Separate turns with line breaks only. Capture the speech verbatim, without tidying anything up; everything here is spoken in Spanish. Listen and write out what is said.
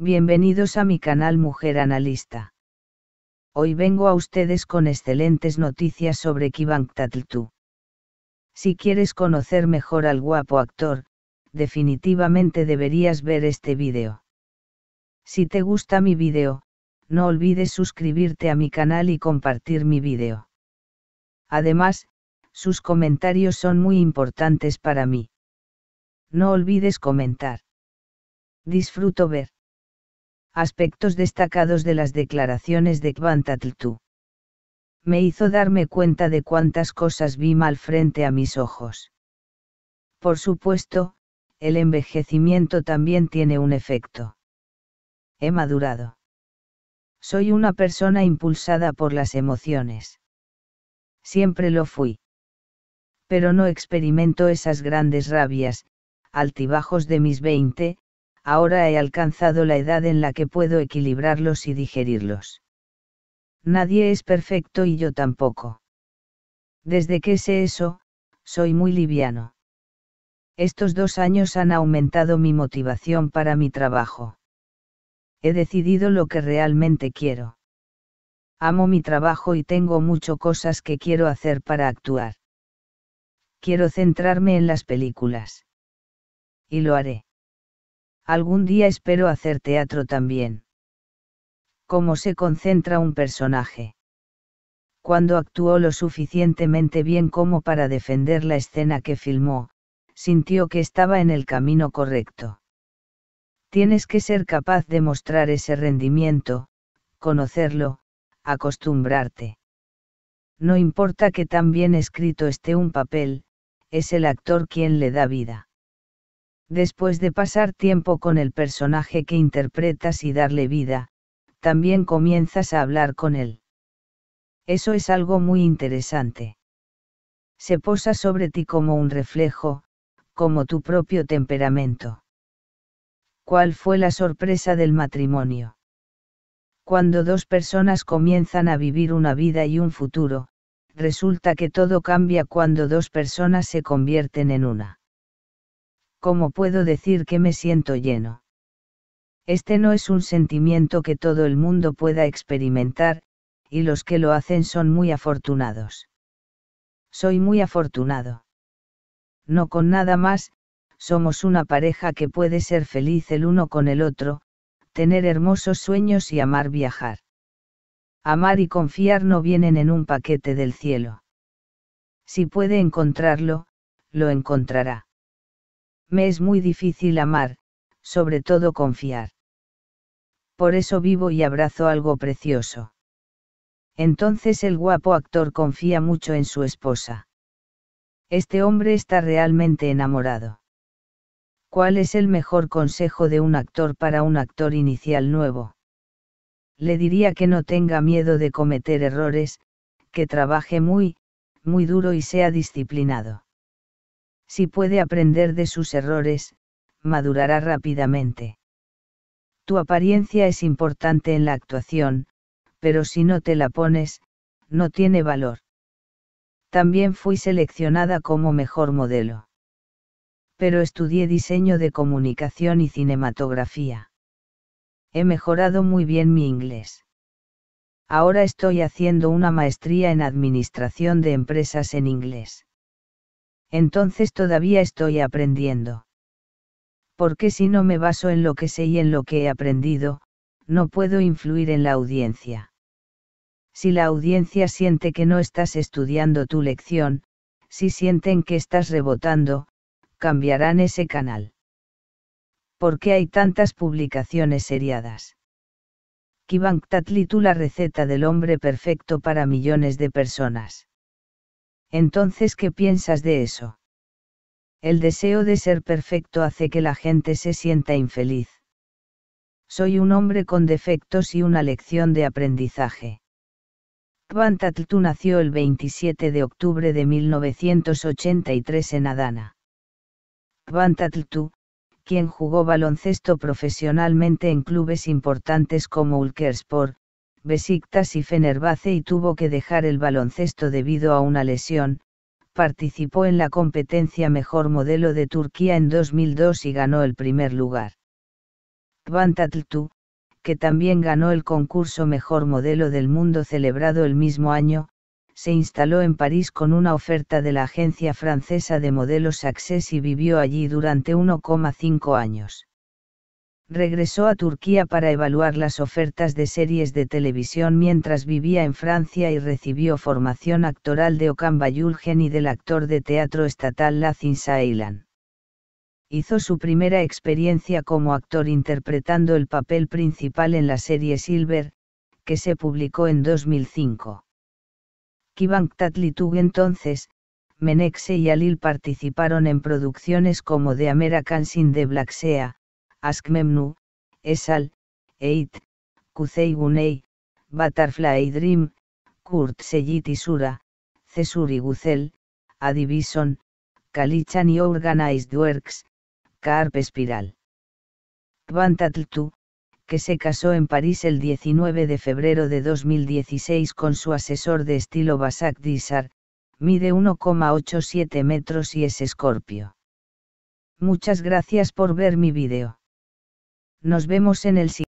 Bienvenidos a mi canal Mujer Analista. Hoy vengo a ustedes con excelentes noticias sobre Kibangtatltu. Si quieres conocer mejor al guapo actor, definitivamente deberías ver este vídeo. Si te gusta mi vídeo, no olvides suscribirte a mi canal y compartir mi vídeo. Además, sus comentarios son muy importantes para mí. No olvides comentar. Disfruto ver aspectos destacados de las declaraciones de Kibangtatltu. Me hizo darme cuenta de cuántas cosas vi mal frente a mis ojos. Por supuesto, el envejecimiento también tiene un efecto. He madurado. Soy una persona impulsada por las emociones. Siempre lo fui. Pero no experimento esas grandes rabias, altibajos de mis veinte, ahora he alcanzado la edad en la que puedo equilibrarlos y digerirlos. Nadie es perfecto y yo tampoco. Desde que sé eso, soy muy liviano. Estos dos años han aumentado mi motivación para mi trabajo. He decidido lo que realmente quiero. Amo mi trabajo y tengo muchas cosas que quiero hacer para actuar. Quiero centrarme en las películas. Y lo haré. Algún día espero hacer teatro también. ¿Cómo se concentra un personaje? Cuando actuó lo suficientemente bien como para defender la escena que filmó, sintió que estaba en el camino correcto. Tienes que ser capaz de mostrar ese rendimiento, conocerlo, acostumbrarte. No importa que tan bien escrito esté un papel, es el actor quien le da vida. Después de pasar tiempo con el personaje que interpretas y darle vida, también comienzas a hablar con él. Eso es algo muy interesante. Se posa sobre ti como un reflejo, como tu propio temperamento. ¿Cuál fue la sorpresa del matrimonio? Cuando dos personas comienzan a vivir una vida y un futuro, resulta que todo cambia cuando dos personas se convierten en una. ¿Cómo puedo decir que me siento lleno? Este no es un sentimiento que todo el mundo pueda experimentar, y los que lo hacen son muy afortunados. Soy muy afortunado. No con nada más, somos una pareja que puede ser feliz el uno con el otro, tener hermosos sueños y amar viajar. Amar y confiar no vienen en un paquete del cielo. Si puede encontrarlo, lo encontrará. Me es muy difícil amar, sobre todo confiar. Por eso vivo y abrazo algo precioso. Entonces el guapo actor confía mucho en su esposa. Este hombre está realmente enamorado. ¿Cuál es el mejor consejo de un actor para un actor inicial nuevo? Le diría que no tenga miedo de cometer errores, que trabaje muy, muy duro y sea disciplinado. Si puede aprender de sus errores, madurará rápidamente. Tu apariencia es importante en la actuación, pero si no te la pones, no tiene valor. También fui seleccionada como mejor modelo. Pero estudié diseño de comunicación y cinematografía. He mejorado muy bien mi inglés. Ahora estoy haciendo una maestría en administración de empresas en inglés. Entonces todavía estoy aprendiendo. Porque si no me baso en lo que sé y en lo que he aprendido, no puedo influir en la audiencia. Si la audiencia siente que no estás estudiando tu lección, si sienten que estás rebotando, cambiarán ese canal. ¿Por qué hay tantas publicaciones seriadas? Kibangtatltu, la receta del hombre perfecto para millones de personas. Entonces, ¿qué piensas de eso? El deseo de ser perfecto hace que la gente se sienta infeliz. Soy un hombre con defectos y una lección de aprendizaje. Kibangtatltu nació el veintisiete de octubre de mil novecientos ochenta y tres en Adana. Kibangtatltu, quien jugó baloncesto profesionalmente en clubes importantes como Ülkerspor, Beşiktaş y Fenerbahce y tuvo que dejar el baloncesto debido a una lesión, participó en la competencia Mejor Modelo de Turquía en dos mil dos y ganó el primer lugar. Quantatl, que también ganó el concurso Mejor Modelo del Mundo celebrado el mismo año, se instaló en París con una oferta de la agencia francesa de modelos Access y vivió allí durante uno coma cinco años. Regresó a Turquía para evaluar las ofertas de series de televisión mientras vivía en Francia y recibió formación actoral de Okan Bayülgen y del actor de teatro estatal Lazin Ceylan. Hizo su primera experiencia como actor interpretando el papel principal en la serie Silver, que se publicó en dos mil cinco. Quivanktatl entonces, Menekşe y Halil participaron en producciones como The American Sin the Black Sea, Aşk Memnu, Esal, Eight, Kuzey Güney, Butterfly Dream, Kurt Seyit y Sura, Cesur y Güzel, A Division, Kalichan y Organized Works, Carp Spiral. Quantatl, que se casó en París el diecinueve de febrero de dos mil dieciséis con su asesor de estilo Basak Dizar, mide uno coma ochenta y siete metros y es escorpio. Muchas gracias por ver mi vídeo. Nos vemos en el siguiente.